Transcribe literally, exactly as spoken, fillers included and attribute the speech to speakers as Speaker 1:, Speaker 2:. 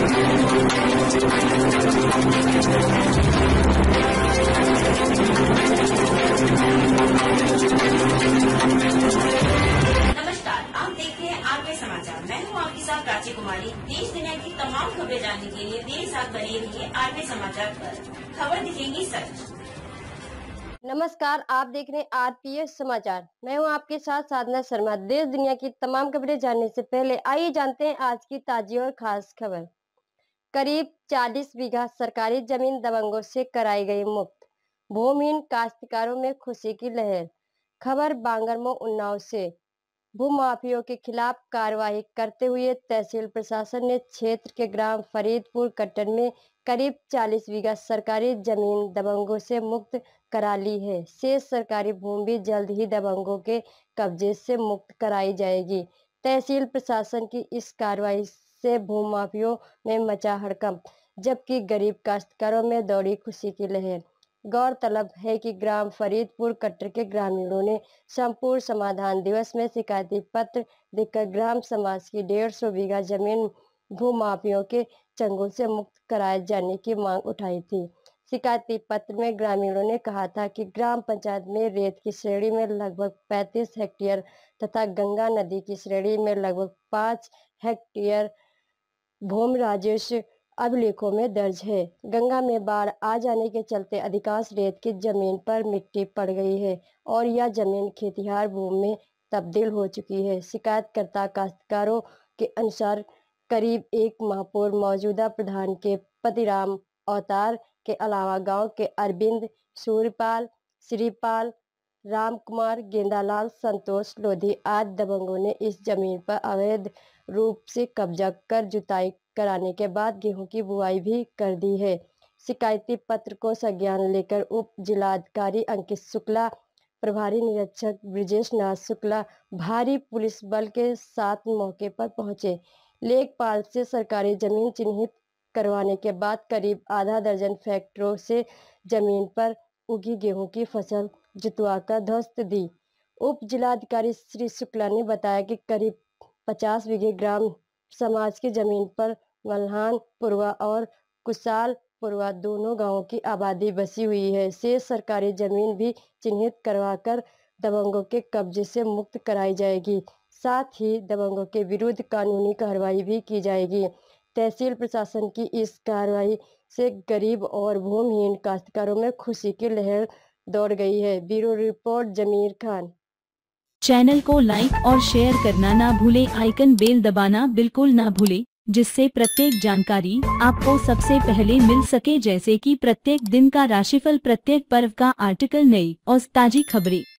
Speaker 1: नमस्कार, आप देख रहे हैं आरपी समाचार। मैं हूं आपके साथ प्राची कुमारी। देश दुनिया की तमाम खबरें जानने के लिए मेरे साथ बने रहिए आरपी समाचार पर। खबर दिखेगी सच।
Speaker 2: नमस्कार, आप देख रहे हैं आरपीएस समाचार। मैं हूं आपके साथ साधना शर्मा। देश दुनिया की तमाम खबरें जानने से पहले आइए जानते हैं आज की ताजी और खास खबर। करीब चालीस बीघा सरकारी जमीन दबंगों से कराई गई मुक्त। भूमिहीन काश्तकारों में खुशी की लहर। खबर बांगरमो उन्नाव से। भूमाफियों के खिलाफ कार्रवाई करते हुए तहसील प्रशासन ने क्षेत्र के ग्राम फरीदपुर कट्टर में करीब चालीस बीघा सरकारी जमीन दबंगों से मुक्त करा ली है। शेष सरकारी भूमि भी जल्द ही दबंगों के कब्जे से मुक्त कराई जाएगी। तहसील प्रशासन की इस कार्रवाई से भूमाफियों में मचा हड़कंप, जबकि गरीब काश्तकारों में दौड़ी खुशी की लहर। गौरतलब है कि ग्राम फरीदपुर कट्टर के ग्रामीणों ने संपूर्ण समाधान दिवस में शिकायती पत्र देकर ग्राम समाज की डेढ़ सौ बीघा जमीन भूमाफियों के चंगुल से मुक्त कराए जाने की मांग उठाई थी। शिकायती पत्र में ग्रामीणों ने कहा था कि ग्राम पंचायत में रेत की श्रेणी में लगभग पैंतीस हेक्टेयर तथा गंगा नदी की श्रेणी में लगभग पाँच हेक्टेयर भूमि राजस्व अभिलेखों में दर्ज है। गंगा में बाढ़ आ जाने के चलते अधिकांश रेत की जमीन पर मिट्टी पड़ गई है और यह जमीन खेतिहार भूमि में तब्दील हो चुकी है। शिकायतकर्ता काश्तकारों के अनुसार करीब एक माह पूर्व मौजूदा प्रधान के पति राम अवतार के अलावा गांव के अरविंद, सूर्यपाल, श्रीपाल, राम कुमार, गेंदालाल, संतोष लोधी आदि दबंगों ने इस जमीन पर अवैध रूप से कब्जा कर जुताई कराने के बाद गेहूं की बुआई भी कर दी है। शिकायती पत्र को संज्ञान लेकर उप जिलाधिकारी अंकित शुक्ला, प्रभारी निरीक्षक ब्रिजेश नाथ शुक्ला भारी पुलिस बल के साथ मौके पर पहुंचे। लेखपाल से सरकारी जमीन चिन्हित करवाने के बाद करीब आधा दर्जन फैक्टरों से जमीन पर उगी गेहूं की फसल जुतवाकर ध्वस्त दी। उप जिलाधिकारी श्री शुक्ला ने बताया कि करीब पचास बीघे ग्राम समाज की जमीन पर मल्हान पुरवा और कुशाल पुरवा दोनों गांवों की आबादी बसी हुई है। शेष सरकारी जमीन भी चिन्हित करवाकर दबंगों के कब्जे से मुक्त कराई जाएगी। साथ ही दबंगों के विरुद्ध कानूनी कार्रवाई भी की जाएगी। तहसील प्रशासन की इस कार्रवाई से गरीब और भूमिहीन काश्तकारों में खुशी की लहर दौड़ गई है। Bureau report Zameer Khan.
Speaker 3: Channel को लाइक और शेयर करना ना भूले, आइकन बेल दबाना बिल्कुल ना भूले, जिससे प्रत्येक जानकारी आपको सबसे पहले मिल सके, जैसे कि प्रत्येक दिन का राशिफल, प्रत्येक पर्व का आर्टिकल, नई और ताजी खबरें।